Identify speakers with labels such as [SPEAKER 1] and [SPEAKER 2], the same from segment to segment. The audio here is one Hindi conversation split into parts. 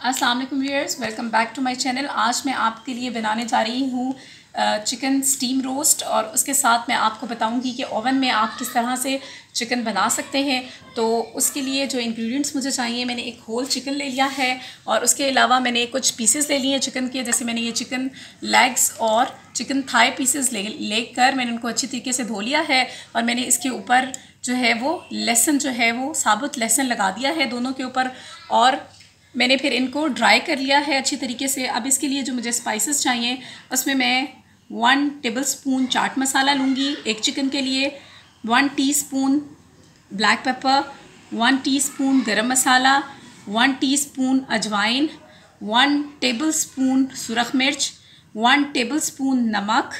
[SPEAKER 1] अस्सलाम वालेकुम viewers, welcome back to my channel. आज मैं आपके लिए बनाने जा रही हूँ चिकन स्टीम रोस्ट और उसके साथ मैं आपको बताऊंगी कि ओवन में आप किस तरह से चिकन बना सकते हैं। तो उसके लिए जो इंग्रेडिएंट्स मुझे चाहिए, मैंने एक होल चिकन ले लिया है और उसके अलावा मैंने कुछ पीसेस ले लिए हैं चिकन के। जैसे मैंने ये चिकन लेग्स और चिकन थाई पीसेस लेकर मैंने उनको अच्छी तरीके से धो लिया है और मैंने इसके ऊपर जो है वो लहसुन जो है वो साबुत लहसुन लगा दिया है दोनों के ऊपर, और मैंने फिर इनको ड्राई कर लिया है अच्छी तरीके से। अब इसके लिए जो मुझे स्पाइसेस चाहिए, उसमें मैं 1 टेबलस्पून चाट मसाला लूँगी एक चिकन के लिए, 1 टीस्पून ब्लैक पेपर, 1 टीस्पून गरम मसाला, 1 टीस्पून अजवाइन, 1 टेबलस्पून सुरख मिर्च, 1 टेबलस्पून नमक,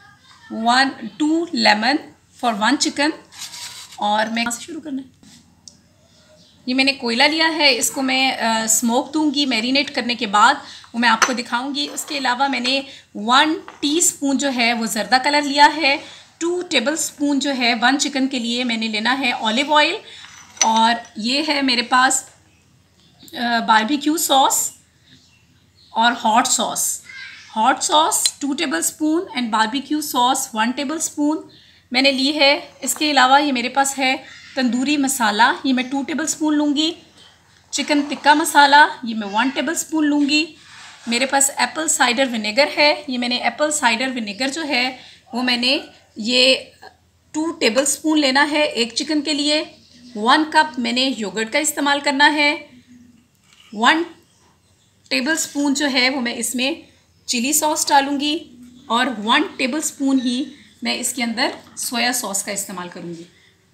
[SPEAKER 1] 2 लेमन फॉर 1 चिकन। और मैं शुरू करना है। ये मैंने कोयला लिया है, इसको मैं स्मोक दूंगी मैरिनेट करने के बाद, वो मैं आपको दिखाऊंगी। उसके अलावा मैंने 1 टीस्पून जो है वो जर्दा कलर लिया है। 2 टेबलस्पून जो है 1 चिकन के लिए मैंने लेना है ऑलिव ऑयल, और ये है मेरे पास बारबेक्यू सॉस और hot sauce 2 tablespoon and barbecue sauce 1 tablespoon मैंने ली है। इसके अलावा ये मेरे पास है तंदूरी मसाला, ये मैं 2 टेबलस्पून लूँगी। चिकन टिक्का मसाला ये मैं 1 टेबलस्पून लूँगी। मेरे पास एप्पल साइडर विनेगर है, ये मैंने एप्पल साइडर विनेगर जो है वो मैंने ये 2 टेबलस्पून लेना है एक चिकन के लिए। 1 कप मैंने योगर्ट का इस्तेमाल करना है। 1 टेबलस्पून जो है वो मैं इसमें चिली सॉस डालूँगी और 1 टेबलस्पून ही मैं इसके अंदर सोया सॉस का इस्तेमाल करूँगी।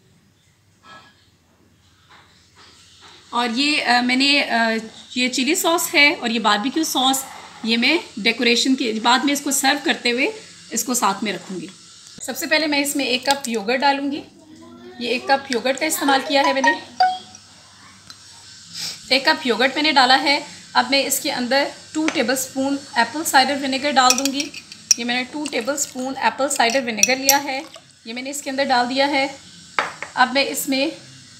[SPEAKER 1] और ये मैंने ये चिली सॉस है और ये बारबेक्यू सॉस, ये मैं डेकोरेशन के बाद में इसको सर्व करते हुए इसको साथ में रखूँगी। सबसे पहले मैं इसमें 1 कप योगर्ट डालूँगी। ये 1 कप योगर्ट का इस्तेमाल किया है मैंने। 1 कप योगर्ट मैंने डाला है। अब मैं इसके अंदर 2 टेबलस्पून एप्पल साइडर विनेगर डाल दूँगी। ये मैंने 2 टेबलस्पून एप्पल साइडर विनेगर लिया है, ये मैंने इसके अंदर डाल दिया है। अब मैं इसमें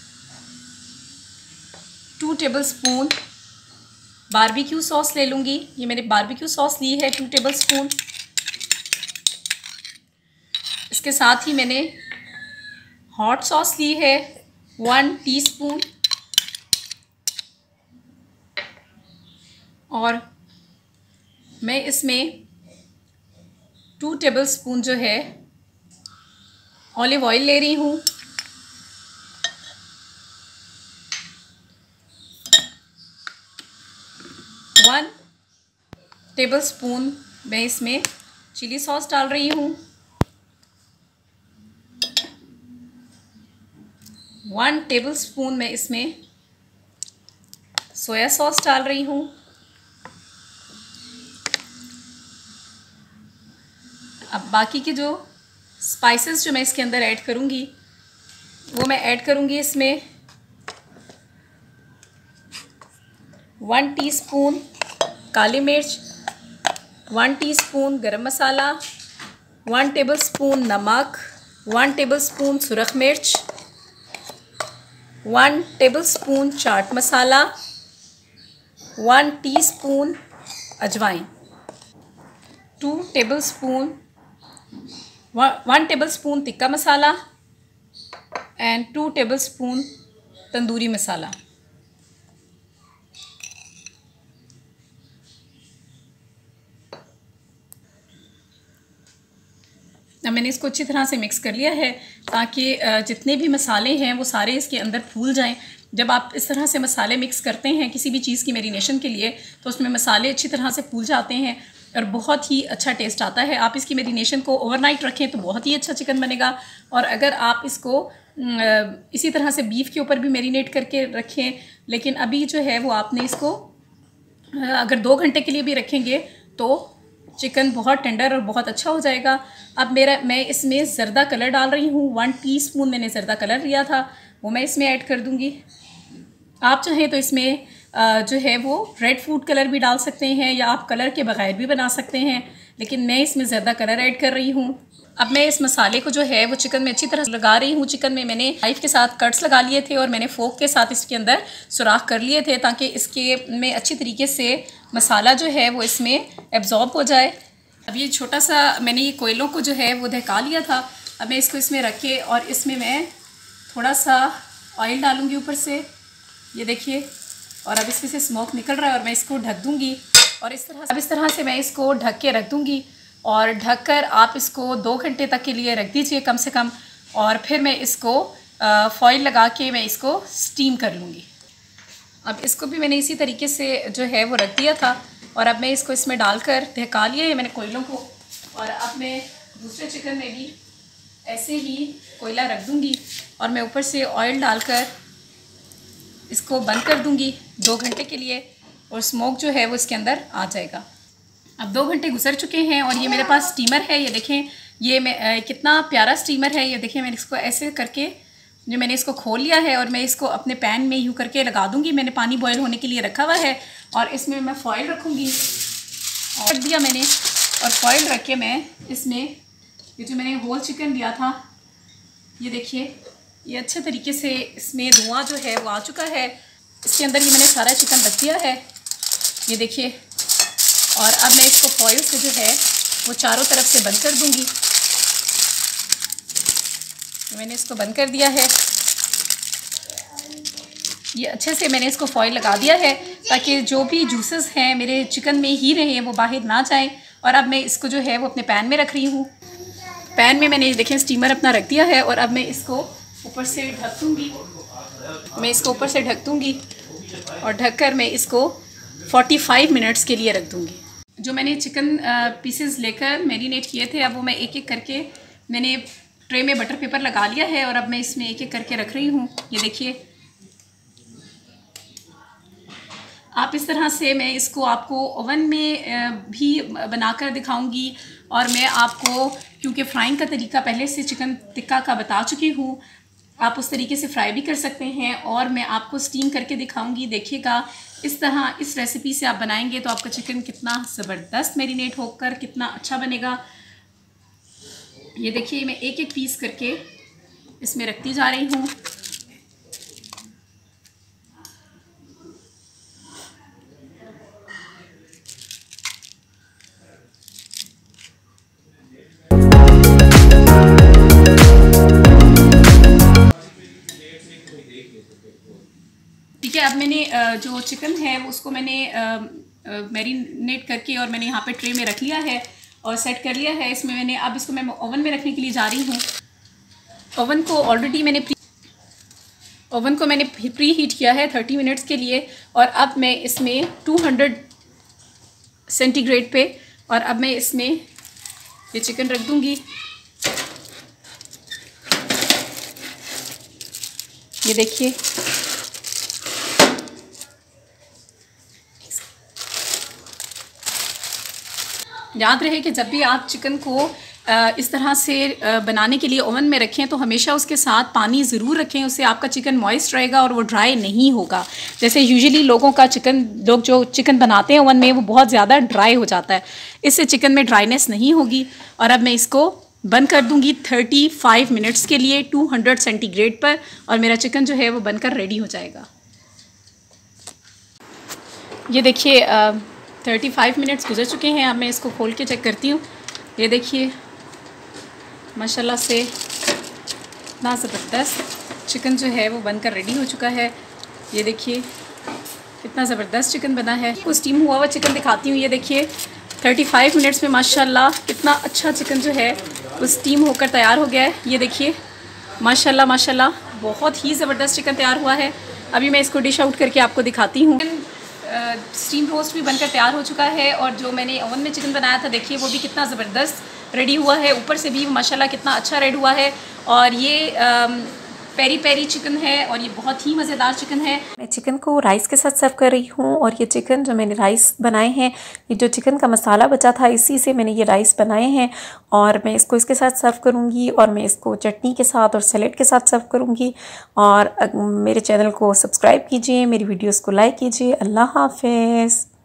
[SPEAKER 1] 2 टेबलस्पून बारबेक्यू सॉस ले लूँगी। ये मैंने बारबेक्यू सॉस ली है 2 टेबलस्पून। इसके साथ ही मैंने हॉट सॉस ली है 1 टीस्पून, और मैं इसमें 2 टेबलस्पून जो है ऑलिव ऑयल ले रही हूँ। 1 टेबलस्पून मैं इसमें चिली सॉस डाल रही हूँ। 1 टेबलस्पून मैं इसमें सोया सॉस डाल रही हूँ। अब बाकी के जो स्पाइसेस जो मैं इसके अंदर ऐड करूँगी वो मैं ऐड करूँगी इसमें 1 टीस्पून काली मिर्च, 1 टीस्पून गरम मसाला, 1 टेबलस्पून नमक, 1 टेबलस्पून सुरख मिर्च, 1 टेबलस्पून चाट मसाला, 1 टीस्पून अजवाइन, 1 tablespoon tikka masala and 2 tablespoon tandoori masala. अब मैंने इसको अच्छी तरह से मिक्स कर लिया है ताकि जितने भी मसाले हैं वो सारे इसके अंदर फूल जाएं। जब आप इस तरह से मसाले मिक्स करते हैं किसी भी चीज़ की मैरिनेशन के लिए, तो उसमें मसाले अच्छी तरह से फूल जाते हैं और बहुत ही अच्छा टेस्ट आता है। आप इसकी मैरिनेशन को ओवरनाइट रखें तो बहुत ही अच्छा चिकन बनेगा, और अगर आप इसको इसी तरह से बीफ के ऊपर भी मैरिनेट करके रखें, लेकिन अभी जो है वो आपने इसको अगर 2 घंटे के लिए भी रखेंगे तो चिकन बहुत टेंडर और बहुत अच्छा हो जाएगा। अब मैं इसमें ज़र्दा कलर डाल रही हूँ। 1 टीस्पून मैंने ज़र्दा कलर लिया था, वो मैं इसमें ऐड कर दूँगी। आप चाहें तो इसमें जो है वो रेड फूड कलर भी डाल सकते हैं या आप कलर के बगैर भी बना सकते हैं, लेकिन मैं इसमें ज़्यादा कलर ऐड कर रही हूँ। अब मैं इस मसाले को जो है वो चिकन में अच्छी तरह से लगा रही हूँ। चिकन में मैंने नाइफ़ के साथ कट्स लगा लिए थे और मैंने फोक के साथ इसके अंदर सुराख कर लिए थे ताकि इसके में अच्छी तरीके से मसाला जो है वो इसमें एब्जॉर्ब हो जाए। अब ये छोटा सा मैंने ये कोयलों को जो है वो दहका लिया था। अब मैं इसको इसमें रख के और इसमें मैं थोड़ा सा ऑयल डालूँगी ऊपर से, ये देखिए। और अब इसमें से स्मोक निकल रहा है और मैं इसको ढक दूँगी और इस तरह से मैं इसको ढक के रख दूँगी। और ढककर आप इसको 2 घंटे तक के लिए रख दीजिए कम से कम। और फिर मैं इसको फॉइल लगा के मैं इसको स्टीम कर लूँगी। अब इसको भी मैंने इसी तरीके से जो है वो रख दिया था और अब मैं इसको इसमें डालकर ढका लिया है मैंने कोयलों को। और अब मैं दूसरे चिकन में भी ऐसे ही कोयला रख दूँगी और मैं ऊपर से ऑयल डालकर इसको बंद कर दूँगी 2 घंटे के लिए और स्मोक जो है वो इसके अंदर आ जाएगा। अब 2 घंटे गुजर चुके हैं और ये मेरे पास स्टीमर है, ये देखें। ये मैं कितना प्यारा स्टीमर है, ये देखें। मैंने इसको ऐसे करके जो मैंने इसको खोल लिया है और मैं इसको अपने पैन में यूँ करके लगा दूँगी। मैंने पानी बॉयल होने के लिए रखा हुआ है और इसमें मैं फॉइल रखूँगी और रख दिया मैंने। और फॉइल रख के मैं इसमें ये जो मैंने होल चिकन लिया था, ये देखिए, ये अच्छे तरीके से इसमें धुआँ जो है वो आ चुका है। इसके अंदर ये मैंने सारा चिकन रख दिया है, ये देखिए। और अब मैं इसको फॉइल से जो है वो चारों तरफ से बंद कर दूंगी। तो मैंने इसको बंद कर दिया है। ये अच्छे से मैंने इसको फॉइल लगा दिया है ताकि जो भी जूसेस हैं मेरे चिकन में ही रहें, वो बाहर ना जाएं। और अब मैं इसको जो है वो अपने पैन में रख रही हूँ। पैन में मैंने देखें स्टीमर अपना रख दिया है और अब मैं इसको ऊपर से ढक दूँगी। मैं इसको ऊपर से ढक दूँगी और ढककर मैं इसको 45 मिनट्स के लिए रख दूँगी। जो मैंने चिकन पीसेस लेकर मैरिनेट किए थे, अब वो मैं एक एक करके मैंने ट्रे में बटर पेपर लगा लिया है और अब मैं इसमें एक एक करके रख रही हूँ, ये देखिए। आप इस तरह से मैं इसको आपको ओवन में भी बनाकर दिखाऊंगी और मैं आपको, क्योंकि फ्राइंग का तरीका पहले से चिकन टिक्का का बता चुकी हूँ, आप उस तरीके से फ्राई भी कर सकते हैं और मैं आपको स्टीम करके दिखाऊंगी। देखिएगा इस तरह इस रेसिपी से आप बनाएंगे तो आपका चिकन कितना ज़बरदस्त मैरिनेट होकर कितना अच्छा बनेगा। ये देखिए, मैं एक एक पीस करके इसमें रखती जा रही हूँ। ठीक है, अब मैंने जो चिकन है उसको मैंने मैरिनेट करके और मैंने यहाँ पे ट्रे में रख लिया है और सेट कर लिया है इसमें मैंने। अब इसको मैं ओवन में रखने के लिए जा रही हूँ। ओवन को ऑलरेडी मैंने प्री हीट किया है 30 मिनट्स के लिए। और अब मैं इसमें 200 सेंटीग्रेड पे और अब मैं इसमें ये चिकन रख दूँगी। ये देखिए, याद रहे कि जब भी आप चिकन को इस तरह से बनाने के लिए ओवन में रखें तो हमेशा उसके साथ पानी ज़रूर रखें, उससे आपका चिकन मॉइस्ट रहेगा और वो ड्राई नहीं होगा। जैसे यूजुअली लोग जो चिकन बनाते हैं ओवन में वो बहुत ज़्यादा ड्राई हो जाता है, इससे चिकन में ड्राइनेस नहीं होगी। और अब मैं इसको बंद कर दूंगी 35 मिनट्स के लिए 200 सेंटीग्रेड पर और मेरा चिकन जो है वो बनकर रेडी हो जाएगा। ये देखिए 35 मिनट्स गुजर चुके हैं। अब मैं इसको खोल के चेक करती हूँ। ये देखिए माशाल्लाह से इतना ज़बरदस्त चिकन जो है वो बनकर रेडी हो चुका है। ये देखिए कितना ज़बरदस्त चिकन बना है। वो स्टीम हुआ हुआ चिकन दिखाती हूँ। ये देखिए 35 मिनट्स में माशाल्लाह कितना अच्छा चिकन जो है वो स्टीम होकर तैयार हो गया है। ये देखिए माशाल्लाह माशाल्लाह बहुत ही ज़बरदस्त चिकन तैयार हुआ है। अभी मैं इसको डिश आउट करके आपको दिखाती हूँ। स्टीम रोस्ट भी बनकर तैयार हो चुका है और जो मैंने ओवन में चिकन बनाया था देखिए वो भी कितना ज़बरदस्त रेडी हुआ है। ऊपर से भी माशाल्लाह कितना अच्छा रेड हुआ है। और ये पेरी पेरी चिकन है और ये बहुत ही मज़ेदार चिकन है।
[SPEAKER 2] मैं चिकन को राइस के साथ सर्व कर रही हूँ और ये चिकन जो मैंने राइस बनाए हैं, ये जो चिकन का मसाला बचा था इसी से मैंने ये राइस बनाए हैं और मैं इसको इसके साथ सर्व करूँगी और मैं इसको चटनी के साथ और सैलेड के साथ सर्व करूँगी। और मेरे चैनल को सब्सक्राइब कीजिए, मेरी वीडियोज़ को लाइक कीजिए। अल्लाह हाफ़िज़।